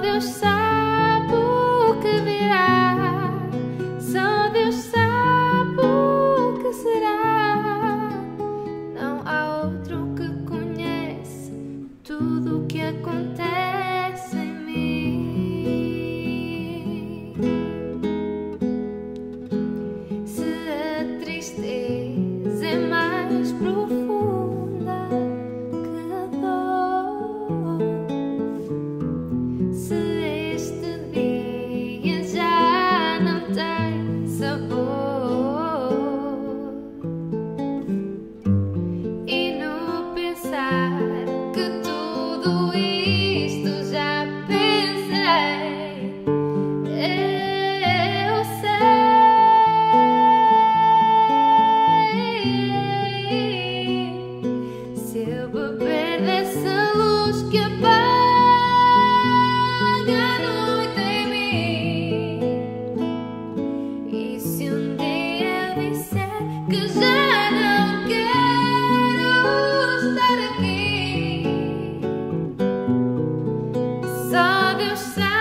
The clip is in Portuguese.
Deus sabe o que virá, só Deus sabe o que será. Não há outro que conhece tudo o que acontece em mim. Se a tristeza é mais profunda que a dor, se este dia já não tem sabor, e no pensar que tudo isto já pensei, eu sei. Se eu beber dessa luz que apaga a noite em mim, e se um dia eu disser que já não quero estar aqui, só Deus sabe